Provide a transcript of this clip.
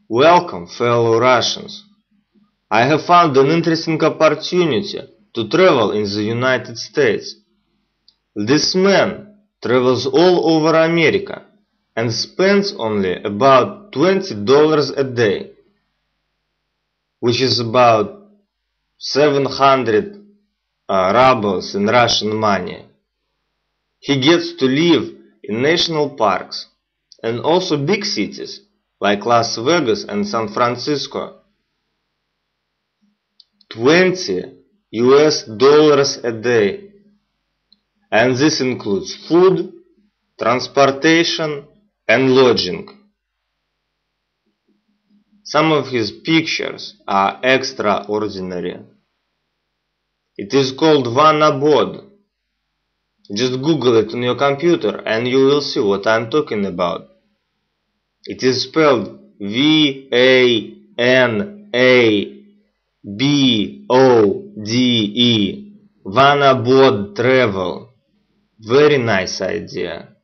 Welcome, fellow Russians. I have found an interesting opportunity to travel in the United States. This man travels all over America and spends only about $20 a day, which is about 700 rubles in Russian money. He gets to live in national parks and also big cities like Las Vegas and San Francisco. $20 a day, and this includes food, transportation, and lodging. Some of his pictures are extraordinary. It is called Vanabod. Just Google it on your computer and you will see what I'm talking about. It is spelled V-A-N-A-B-O-D-E. Vanabod travel. Very nice idea.